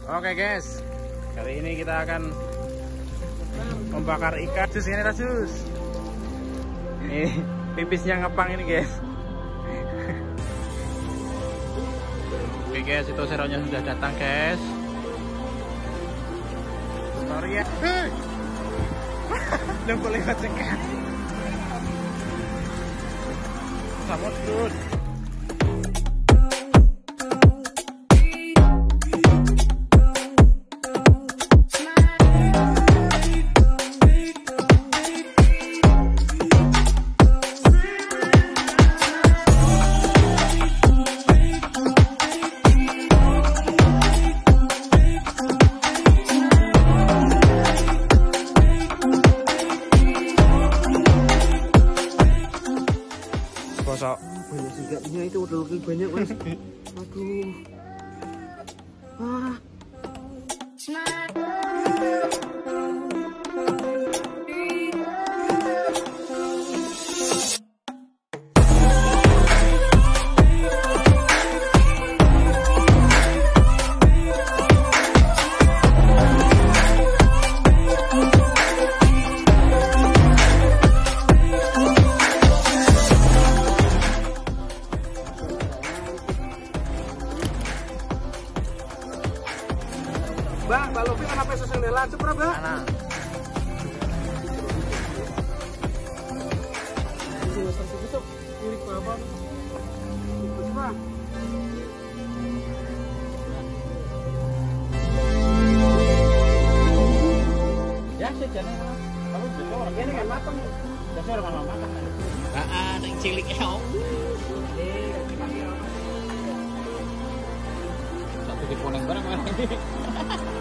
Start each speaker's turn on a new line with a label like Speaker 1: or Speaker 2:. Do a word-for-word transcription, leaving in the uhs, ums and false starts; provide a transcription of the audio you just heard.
Speaker 1: Oke guys, kali ini kita akan membakar ikan. Sus ini Rasus. Ini pipisnya ngepang ini guys. Oke guys, itu seronya sudah datang guys. Sorry ya. Udah boleh lewat sekat. Samut terus. Kosok.
Speaker 2: Banyak sigapnya itu udah lebih banyak mas. Aduh. Ah. Mbak, Mbak Lofi kenapa susah nela? Cepet, Mbak.
Speaker 1: Mana?
Speaker 2: Ini besok-besok milik Bapak. Cepet.
Speaker 1: Ya, sejalan. Kalau besok orang
Speaker 2: Ini kan mateng.
Speaker 1: besok orang makan makan. Ah, ning cilik ya. Satu diponeng bareng ini.